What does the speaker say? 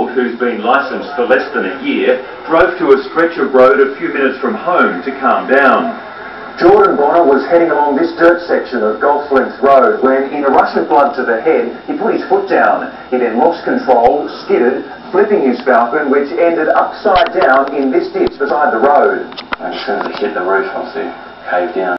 20-year-old who's been licensed for less than a year drove to a stretch of road a few minutes from home to calm down. Jordan Bonner was heading along this dirt section of Golf Length Road when, in a rush of blood to the head, he put his foot down. He then lost control, skidded, flipping his Falcon, which ended upside down in this ditch beside the road. And as soon as it hit the roof, obviously caved down.